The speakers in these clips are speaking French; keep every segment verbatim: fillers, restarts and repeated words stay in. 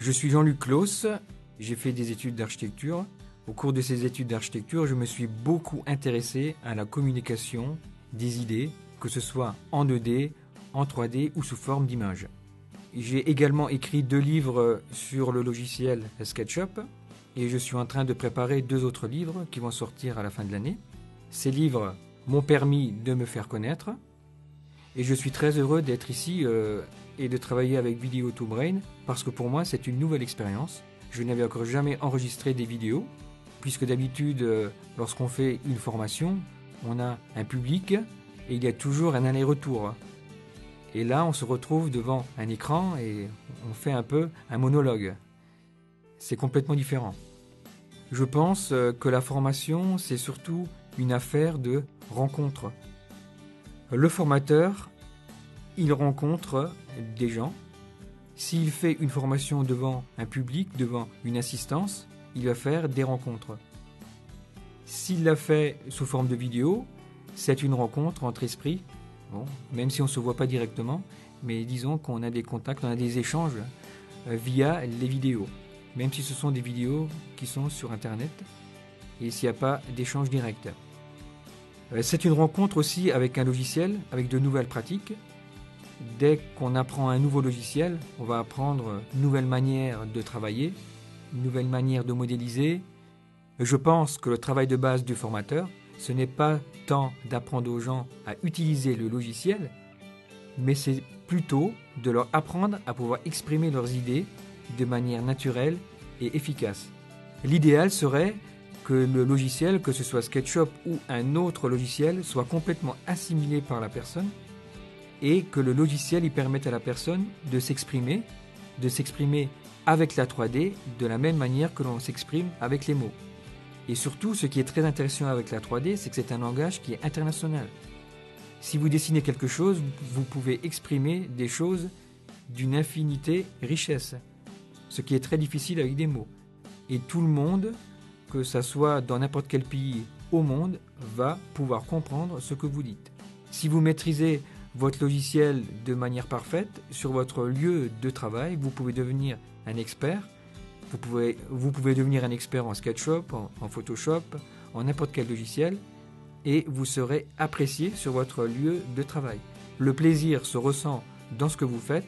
Je suis Jean-Luc Claus, j'ai fait des études d'architecture. Au cours de ces études d'architecture, je me suis beaucoup intéressé à la communication des idées, que ce soit en deux D, en trois D ou sous forme d'images. J'ai également écrit deux livres sur le logiciel SketchUp et je suis en train de préparer deux autres livres qui vont sortir à la fin de l'année. Ces livres m'ont permis de me faire connaître et je suis très heureux d'être ici euh, et de travailler avec Video to Brain parce que pour moi c'est une nouvelle expérience. Je n'avais encore jamais enregistré des vidéos puisque d'habitude euh, lorsqu'on fait une formation, on a un public et il y a toujours un aller-retour. Et là on se retrouve devant un écran et on fait un peu un monologue. C'est complètement différent. Je pense euh, que la formation c'est surtout une affaire de rencontre. Le formateur, il rencontre des gens. S'il fait une formation devant un public, devant une assistance, il va faire des rencontres. S'il l'a fait sous forme de vidéo, c'est une rencontre entre esprits, bon, même si on ne se voit pas directement, mais disons qu'on a des contacts, on a des échanges euh, via les vidéos, même si ce sont des vidéos qui sont sur Internet et s'il n'y a pas d'échange direct. Euh, c'est une rencontre aussi avec un logiciel, avec de nouvelles pratiques. Dès qu'on apprend un nouveau logiciel, on va apprendre une nouvelle manière de travailler, une nouvelle manière de modéliser. Je pense que le travail de base du formateur, ce n'est pas tant d'apprendre aux gens à utiliser le logiciel, mais c'est plutôt de leur apprendre à pouvoir exprimer leurs idées de manière naturelle et efficace. L'idéal serait que le logiciel, que ce soit SketchUp ou un autre logiciel, soit complètement assimilé par la personne et que le logiciel y permette à la personne de s'exprimer, de s'exprimer avec la trois D de la même manière que l'on s'exprime avec les mots. Et surtout, ce qui est très intéressant avec la trois D, c'est que c'est un langage qui est international. Si vous dessinez quelque chose, vous pouvez exprimer des choses d'une infinité richesse, ce qui est très difficile avec des mots. Et tout le monde, que ça soit dans n'importe quel pays au monde, va pouvoir comprendre ce que vous dites. Si vous maîtrisez votre logiciel de manière parfaite, sur votre lieu de travail, vous pouvez devenir un expert. Vous pouvez, vous pouvez devenir un expert en SketchUp, en, en Photoshop, en n'importe quel logiciel, et vous serez apprécié sur votre lieu de travail. Le plaisir se ressent dans ce que vous faites,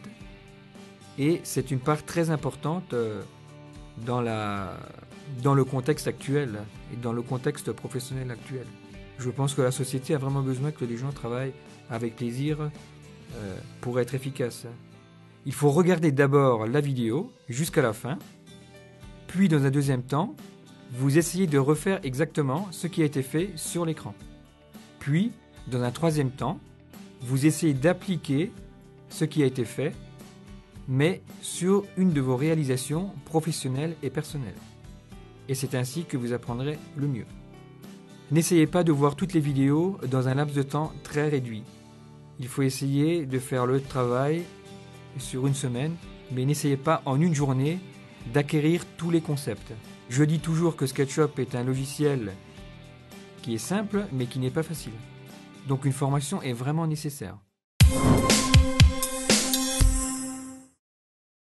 et c'est une part très importante euh, dans, la, dans le contexte actuel et dans le contexte professionnel actuel. Je pense que la société a vraiment besoin que les gens travaillent avec plaisir euh, pour être efficaces. Il faut regarder d'abord la vidéo jusqu'à la fin, puis dans un deuxième temps, vous essayez de refaire exactement ce qui a été fait sur l'écran. Puis, dans un troisième temps, vous essayez d'appliquer ce qui a été fait, mais sur une de vos réalisations professionnelles et personnelles. Et c'est ainsi que vous apprendrez le mieux. N'essayez pas de voir toutes les vidéos dans un laps de temps très réduit. Il faut essayer de faire le travail sur une semaine, mais n'essayez pas en une journée d'acquérir tous les concepts. Je dis toujours que SketchUp est un logiciel qui est simple, mais qui n'est pas facile. Donc une formation est vraiment nécessaire.